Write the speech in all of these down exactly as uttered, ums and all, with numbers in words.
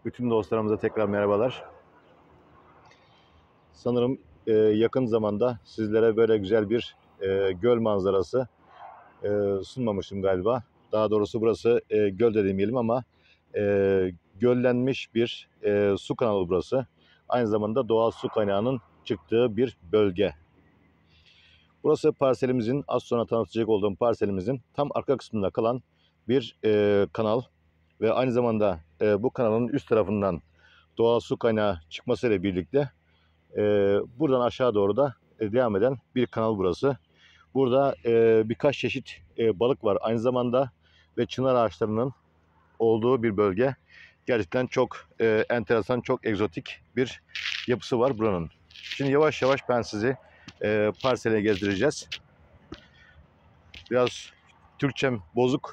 Bütün dostlarımıza tekrar merhabalar. Sanırım e, yakın zamanda sizlere böyle güzel bir e, göl manzarası e, sunmamıştım galiba. Daha doğrusu burası e, göl de demeyelim ama e, göllenmiş bir e, su kanalı burası. Aynı zamanda doğal su kaynağının çıktığı bir bölge. Burası parselimizin, az sonra tanıtacak olduğum parselimizin tam arka kısmında kalan bir e, kanal. Ve aynı zamanda e, bu kanalın üst tarafından doğal su kaynağı çıkmasıyla birlikte e, buradan aşağı doğru da e, devam eden bir kanal burası. Burada e, birkaç çeşit e, balık var aynı zamanda ve çınar ağaçlarının olduğu bir bölge. Gerçekten çok e, enteresan, çok egzotik bir yapısı var buranın. Şimdi yavaş yavaş ben sizi e, parsele gezdireceğiz. Biraz Türkçem bozuk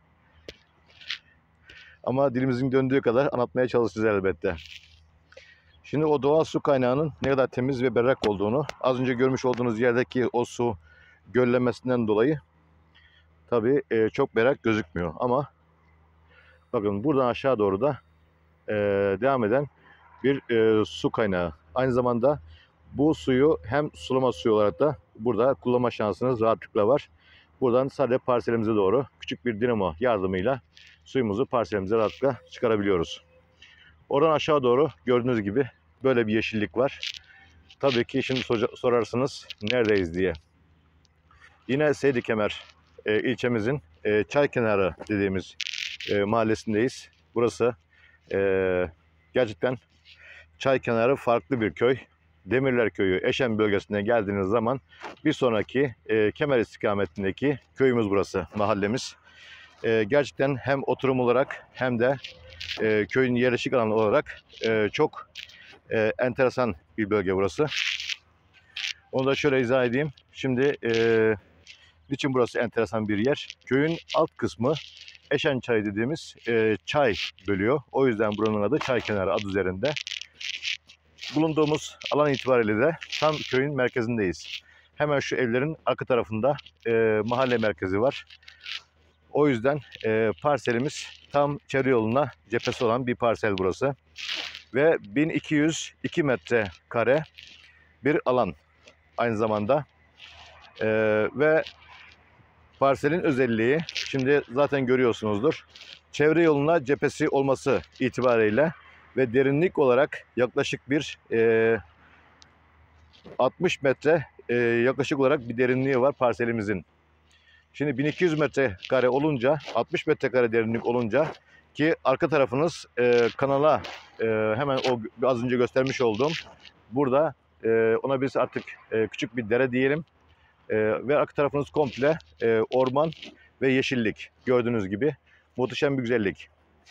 ama dilimizin döndüğü kadar anlatmaya çalışacağız elbette. Şimdi o doğal su kaynağının ne kadar temiz ve berrak olduğunu, az önce görmüş olduğunuz yerdeki o su göllemesinden dolayı tabii e, çok berrak gözükmüyor. Ama bakın buradan aşağı doğru da e, devam eden bir e, su kaynağı. Aynı zamanda bu suyu hem sulama suyu olarak da burada kullanma şansınız rahatlıkla var. Buradan sadece parselimize doğru küçük bir dinamo yardımıyla suyumuzu parselimize rahatlıkla çıkarabiliyoruz. Oradan aşağı doğru gördüğünüz gibi böyle bir yeşillik var. Tabii ki şimdi sorarsınız neredeyiz diye. Yine Seydikemer e, ilçemizin e, Çaykenarı dediğimiz e, mahallesindeyiz. Burası e, gerçekten Çaykenarı farklı bir köy. Demirler Köyü Eşen bölgesine geldiğiniz zaman bir sonraki e, Kemer istikametindeki köyümüz burası, mahallemiz. E, gerçekten hem oturum olarak hem de e, köyün yerleşik alanı olarak e, çok e, enteresan bir bölge burası. Onu da şöyle izah edeyim. Şimdi e, niçin burası enteresan bir yer? Köyün alt kısmı Eşen Çayı dediğimiz e, çay bölüyor. O yüzden buranın adı Çaykenarı adı üzerinde. Bulunduğumuz alan itibariyle de tam köyün merkezindeyiz. Hemen şu evlerin arka tarafında e, mahalle merkezi var. O yüzden e, parselimiz tam çevre yoluna cephesi olan bir parsel burası. Ve bin iki yüz iki metrekare bir alan aynı zamanda. E, ve parselin özelliği, şimdi zaten görüyorsunuzdur, çevre yoluna cephesi olması itibariyle ve derinlik olarak yaklaşık bir e, altmış metre e, yaklaşık olarak bir derinliği var parselimizin. Şimdi bin iki yüz metrekare olunca, altmış metrekare derinlik olunca ki arka tarafınız e, kanala e, hemen o az önce göstermiş olduğum burada e, ona biz artık e, küçük bir dere diyelim. E, ve arka tarafınız komple e, orman ve yeşillik, gördüğünüz gibi muhteşem bir güzellik.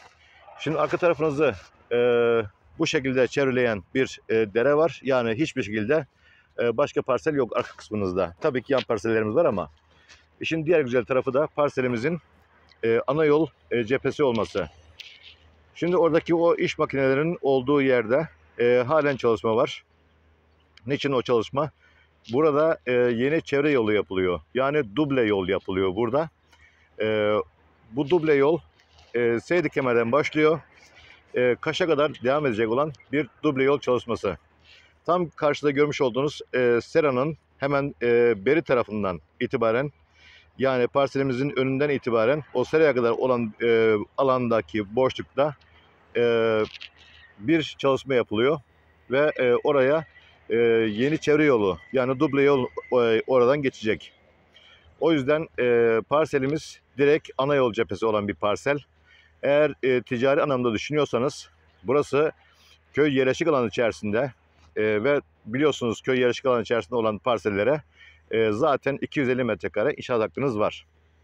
Şimdi arka tarafınızı e, bu şekilde çevreleyen bir e, dere var. Yani hiçbir şekilde e, başka parsel yok arka kısmınızda. Tabii ki yan parsellerimiz var ama işin diğer güzel tarafı da parselimizin e, ana yol e, cephesi olması. Şimdi oradaki o iş makinelerinin olduğu yerde e, halen çalışma var. Niçin o çalışma? Burada e, yeni çevre yolu yapılıyor. Yani duble yol yapılıyor burada. E, bu duble yol e, Seydikemer'den başlıyor. E, Kaş'a kadar devam edecek olan bir duble yol çalışması. Tam karşıda görmüş olduğunuz e, Sera'nın hemen e, beri tarafından itibaren, yani parselimizin önünden itibaren o Sera'ya kadar olan e, alandaki boşlukta e, bir çalışma yapılıyor. Ve e, oraya e, yeni çevre yolu, yani duble yol e, oradan geçecek. O yüzden e, parselimiz direkt ana yol cephesi olan bir parsel. Eğer e, ticari anlamda düşünüyorsanız burası köy yerleşik alanı içerisinde e, ve biliyorsunuz köy yerleşik alanı içerisinde olan parsellere e, zaten iki yüz elli metrekare inşaat hakkınız var.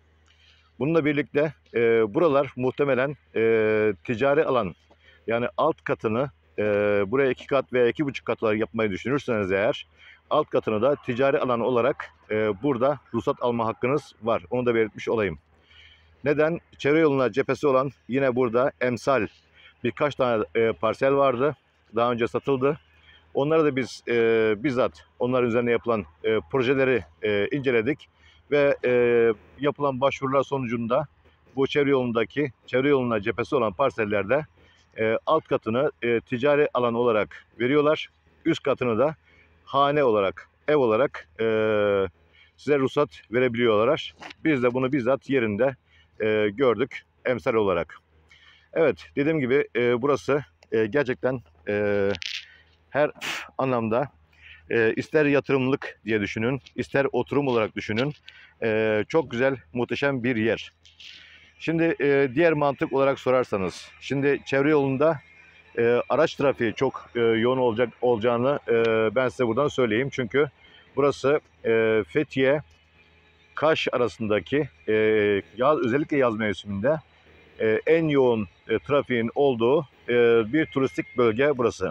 Bununla birlikte e, buralar muhtemelen e, ticari alan, yani alt katını e, buraya iki kat veya iki buçuk kat olarak yapmayı düşünürseniz eğer, alt katını da ticari alan olarak e, burada ruhsat alma hakkınız var. Onu da belirtmiş olayım. Neden? Çevre yoluna cephesi olan yine burada emsal birkaç tane e, parsel vardı. Daha önce satıldı. Onları da biz e, bizzat onların üzerine yapılan e, projeleri e, inceledik. Ve e, yapılan başvurular sonucunda bu çevre yolundaki, çevre yoluna cephesi olan parsellerde E, alt katını e, ticari alan olarak veriyorlar. Üst katını da hane olarak, ev olarak e, size ruhsat verebiliyorlar. Biz de bunu bizzat yerinde e, gördük emsal olarak. Evet, dediğim gibi e, burası e, gerçekten e, her anlamda e, ister yatırımlık diye düşünün, ister oturum olarak düşünün. E, çok güzel, muhteşem bir yer. Şimdi e, diğer mantık olarak sorarsanız, şimdi çevre yolunda e, araç trafiği çok e, yoğun olacak olacağını e, ben size buradan söyleyeyim. Çünkü burası e, Fethiye Kaş arasındaki e, yaz, özellikle yaz mevsiminde e, en yoğun e, trafiğin olduğu e, bir turistik bölge burası.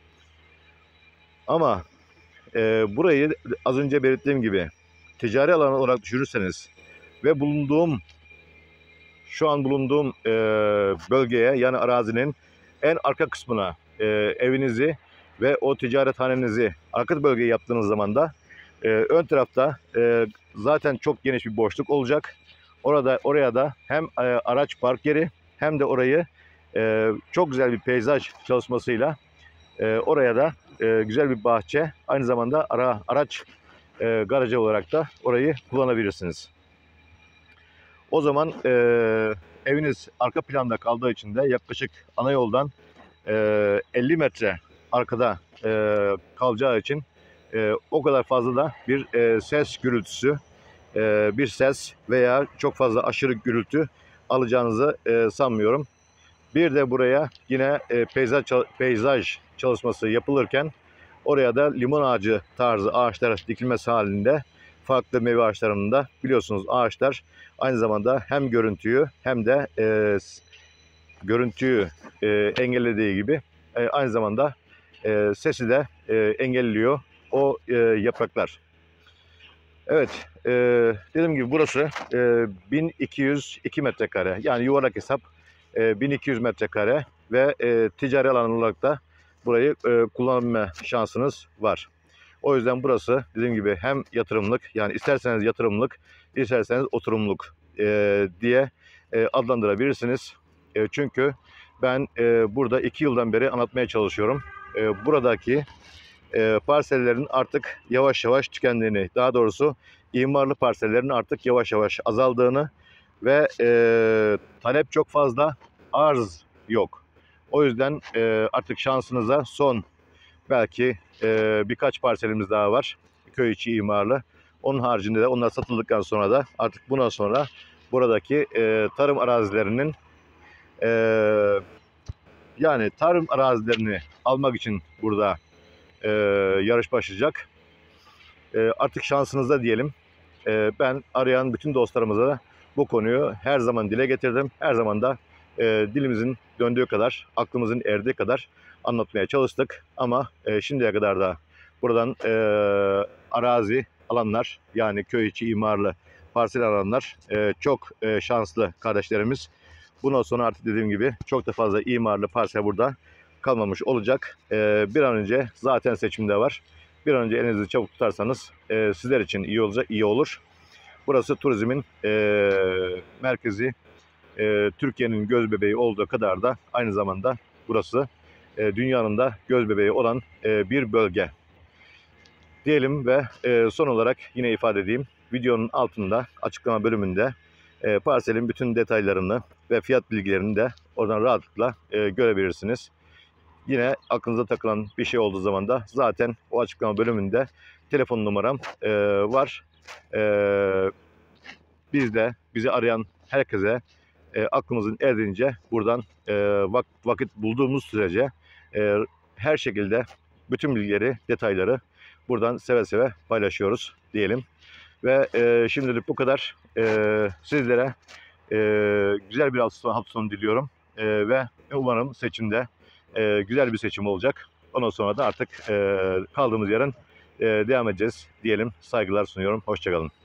Ama e, burayı az önce belirttiğim gibi ticari alan olarak düşünürseniz ve bulunduğum şu an bulunduğum e, bölgeye, yani arazinin en arka kısmına e, evinizi ve o ticarethanenizi arka bölgeye yaptığınız zaman da e, ön tarafta e, zaten çok geniş bir boşluk olacak. Orada oraya da hem e, araç park yeri hem de orayı e, çok güzel bir peyzaj çalışmasıyla e, oraya da e, güzel bir bahçe, aynı zamanda ara araç e, garajı olarak da orayı kullanabilirsiniz. O zaman e, eviniz arka planda kaldığı için de yaklaşık ana yoldan e, elli metre arkada e, kalacağı için e, o kadar fazla da bir e, ses gürültüsü, e, bir ses veya çok fazla aşırı gürültü alacağınızı e, sanmıyorum. Bir de buraya yine e, peyzaj, peyzaj çalışması yapılırken oraya da limon ağacı tarzı ağaçlar dikilmesi halinde farklı meyve ağaçlarında, biliyorsunuz ağaçlar aynı zamanda hem görüntüyü hem de e, görüntüyü e, engellediği gibi e, aynı zamanda e, sesi de e, engelliyor o e, yapraklar. Evet, e, dediğim gibi burası e, bin iki yüz iki metrekare, yani yuvarlak hesap e, bin iki yüz metrekare ve e, ticari alan olarak da burayı e, kullanma şansınız var. O yüzden burası dediğim gibi hem yatırımlık, yani isterseniz yatırımlık, isterseniz oturumluk e, diye e, adlandırabilirsiniz. E, çünkü ben e, burada iki yıldan beri anlatmaya çalışıyorum. E, buradaki e, parsellerin artık yavaş yavaş tükendiğini, daha doğrusu imarlı parsellerin artık yavaş yavaş azaldığını ve e, talep çok fazla, arz yok. O yüzden e, artık şansınıza son belki e, birkaç parselimiz daha var. Köy içi imarlı. Onun haricinde de onlar satıldıktan sonra da artık bundan sonra buradaki e, tarım arazilerinin e, yani tarım arazilerini almak için burada e, yarış başlayacak. E, artık şansınızda diyelim. E, ben arayan bütün dostlarımıza da bu konuyu her zaman dile getirdim. Her zaman da e, dilimizin döndüğü kadar, aklımızın erdiği kadar anlatmaya çalıştık. Ama e, şimdiye kadar da buradan e, arazi alanlar, yani köy içi imarlı parsel alanlar e, çok e, şanslı kardeşlerimiz. Bundan sonra artık dediğim gibi çok da fazla imarlı parsel burada kalmamış olacak. E, bir an önce zaten seçimde var. Bir an önce elinizi çabuk tutarsanız e, sizler için iyi olacak, iyi olur. Burası turizmin e, merkezi, e, Türkiye'nin göz bebeği olduğu kadar da aynı zamanda burası e, dünyanın da göz bebeği olan e, bir bölge diyelim ve e, son olarak yine ifade edeyim. Videonun altında açıklama bölümünde e, parselin bütün detaylarını ve fiyat bilgilerini de oradan rahatlıkla e, görebilirsiniz. Yine aklınıza takılan bir şey olduğu zaman da zaten o açıklama bölümünde telefon numaram e, var. E, biz de bizi arayan herkese e, aklımızın erdiğince buradan e, vak vakit bulduğumuz sürece e, her şekilde bütün bilgileri, detayları buradan seve seve paylaşıyoruz diyelim. Ve e, şimdilik bu kadar. E, sizlere e, güzel bir hafta sonu diliyorum e, ve umarım seçimde e, güzel bir seçim olacak. Ondan sonra da artık e, kaldığımız yerden e, devam edeceğiz diyelim. Saygılar sunuyorum. Hoşça kalın.